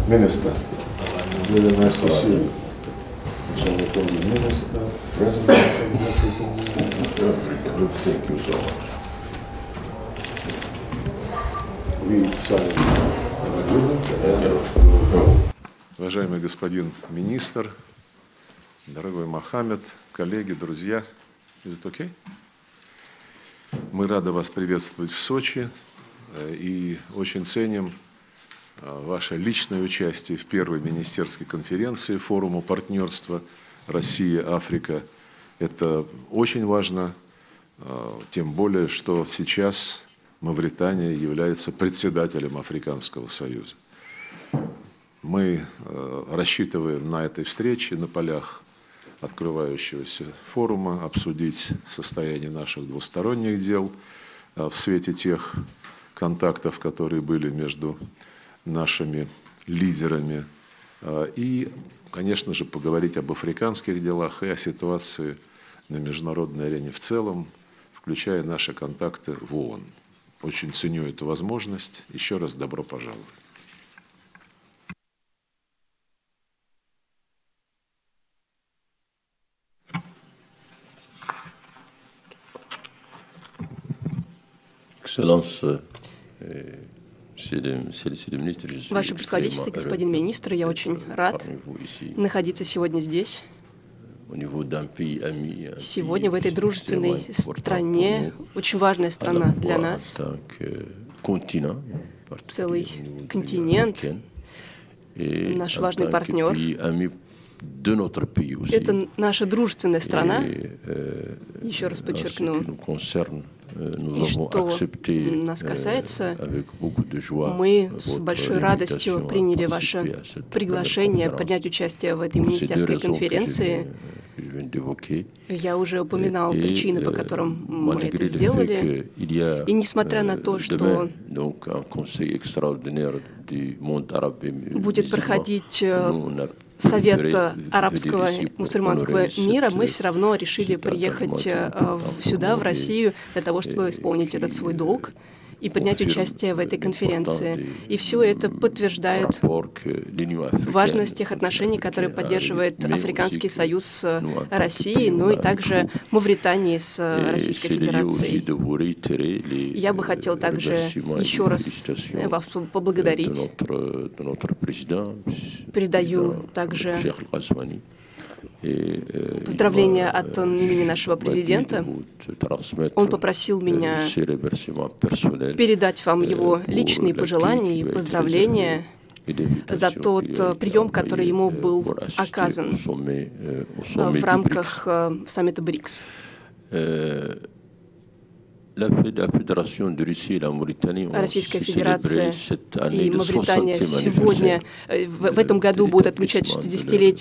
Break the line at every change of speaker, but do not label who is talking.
Minister, really nice to see you. Shall we call you Minister, President of the African Union? Thank you so much. We sign an agreement and go. Уважаемый господин министр, дорогой Мохаммед, коллеги, друзья, is it okay? Мы рады вас приветствовать в Сочи и очень ценим ваше личное участие в первой министерской конференции форума партнерства Россия-Африка. Это очень важно, тем более, что сейчас Мавритания является председателем Африканского союза. Мы рассчитываем на этой встрече, на полях открывающегося форума, обсудить состояние наших двусторонних дел в свете тех контактов, которые были между нашими лидерами, и, конечно же, поговорить об африканских делах и о ситуации на международной арене в целом, включая наши контакты в ООН. Очень ценю эту возможность. Еще раз добро пожаловать.
Ваше Превосходительство, господин министр, я очень рад находиться сегодня здесь, сегодня в этой дружественной стране, очень важная страна для нас, целый континент, наш важный партнер. Это наша дружественная страна, еще раз подчеркну, и что нас касается, мы с большой радостью приняли ваше приглашение принять участие в этой министерской конференции. Я уже упоминал причины, по которым мы это сделали. И несмотря на то, что будет проходить Совет арабского и мусульманского мира, мы все равно решили приехать сюда, в Россию, для того, чтобы исполнить этот свой долг и принять участие в этой конференции. И все это подтверждает важность тех отношений, которые поддерживает Африканский союз с Россией, но и также Мавритании с Российской Федерацией. Я бы хотел также еще раз вас поблагодарить. Передаю также поздравления от имени нашего президента. Он попросил меня передать вам его личные пожелания и поздравления за тот прием, который ему был оказан в рамках саммита БРИКС. Российская Федерация и Мавритания сегодня, в этом году, будут отмечать 60-летие